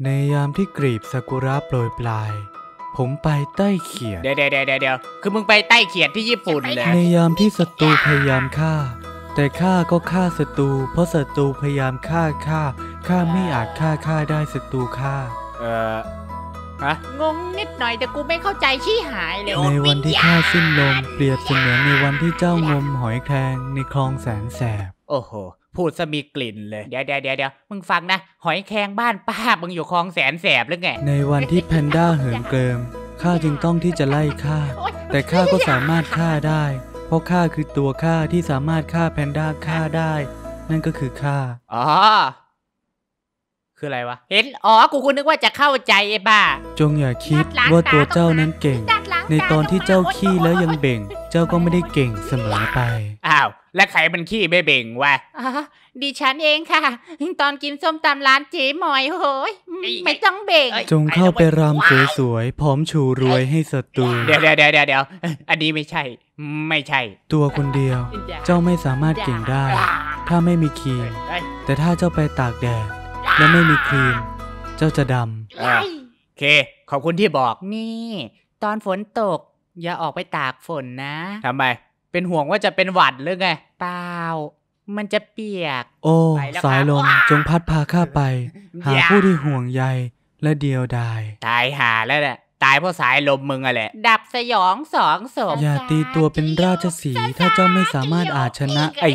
ในยามที่กลีบซากุระโปรยปลายผมไปใต้เขียดเดี๋ยวคือมึงไปใต้เขียดที่ญี่ปุ่นเลยในยามที่ศัตรูพยายามฆ่าแต่ข้าก็ฆ่าศัตรูเพราะศัตรูพยายามฆ่าข้าไม่อาจฆ่าได้ศัตรูฆ่างงนิดหน่อยแต่กูไม่เข้าใจชี้หายเลยในวันที่ข้าสิ้นลมเปรียบเสมือนในวันที่เจ้างมหอยแครงในคลองแสนแสบโอ้โหพูดซะมีกลิ่นเลยเดี๋ยวมึงฟังนะหอยแครงบ้านป้ามึงอยู่คลองแสนแสบหรือไงในวันที่แพนด้าเหินเกริมข้าจึงต้องที่จะไล่ฆ่าแต่ข้าก็สามารถฆ่าได้เพราะข้าคือตัวข้าที่สามารถฆ่าแพนด้าฆ่าได้นั่นก็คือข้าคืออะไรวะเห็นกูนึกว่าจะเข้าใจไอ้บ้าจงอย่าคิดว่าตัวเจ้านั้นเก่งในตอนที่เจ้าขี้แล้วยังเบ่งเจ้าก็ไม่ได้เก่งเสมอไปอ้าวและใครมันขี้ไม่เบ่งวะดิฉันเองค่ะตอนกินส้มตำร้านเจ๊หมอยโหยไม่ต้องเบ่งจงเข้าไปรำสวยๆพร้อมชูรวยให้ศัตรูเดี๋ยวอันนี้ไม่ใช่ตัวคนเดียวเจ้าไม่สามารถเก่งได้ถ้าไม่มีครีมแต่ถ้าเจ้าไปตากแดดและไม่มีครีมเจ้าจะดำโอเคขอบคุณที่บอกนี่ตอนฝนตกอย่าออกไปตากฝนนะทำไมเป็นห่วงว่าจะเป็นหวัดหรือไงเปล่ามันจะเปียกโอ้สายลมจงพัดพาข้าไปหาผู้ที่ห่วงใยและเดียวดายตายหาแล้วแหละตายเพราะสายลมมึงอะแหละดับสยอง2 ศพอย่าตีตัวเป็นราชสีห์ถ้าเจ้าไม่สามารถอาจชนะไอ้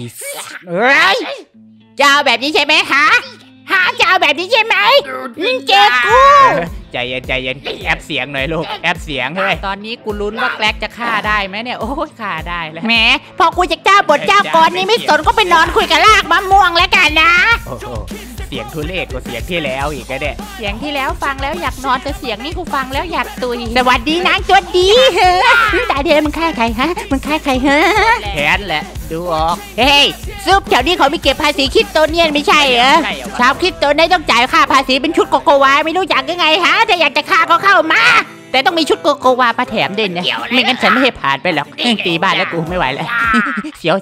เจ้าแบบนี้ใช่ไหมฮะเจ้าแบบนี้ใช่ไหมเจอกูใจเย็นแอปเสียงหน่อยลูกแอปเสียงเฮ้ยตอนนี้กูลุ้นว่าแกล็กจะฆ่าได้ไหมเนี่ยโอ้ยฆ่าได้แล้วแหมพอกูจะเจ้าบทเจ้ากรนี่ไม่สนก็ไปนอนคุยกับลากมะม่วงแล้วกันนะโอ้โหเสียงทุเรศกว่าเสียงที่แล้วอีกก็ได้เสียงที่แล้วฟังแล้วอยากนอนแต่เสียงนี่กูฟังแล้วอยากตุยสวัสดีนางตัวดีเฮ้ยตาเดียวมึงฆ่าใครฮะมึงฆ่าใครฮะแขนแหละดูออกเฮ้ยซุปแถวนี้เขามีเก็บภาษีคริปโตเนียนไม่ใช่เหรอชาวคริปโตเนียนต้องจ่ายค่าภาษีเป็นชุดโกโกวาไม่รู้จักยังไงฮะถ้าอยากจะฆ่าก็เข้ามาแต่ต้องมีชุดโกโกวามาแถมด้วยนะไม่งั้นฉันไม่ให้ผ่านไปหรอกตีบ้านแล้วกูไม่ไหวแล้วเสียว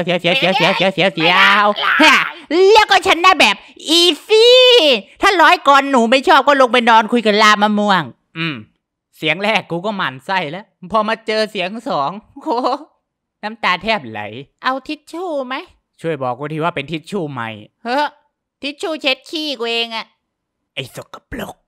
แล้วก็ฉันได้แบบอีซี่ถ้า100 กรหนูไม่ชอบก็ลงไปนอนคุยกับลามะม่วงเสียงแรกกูก็หมั่นไส้แล้วพอมาเจอเสียง2โหน้ำตาแทบไหลเอาทิชชู่ไหมช่วยบอกกูทีว่าเป็นทิชชู่ใหม่ทิชชู่เช็ดขี้กูเองอะไอ้สกปรก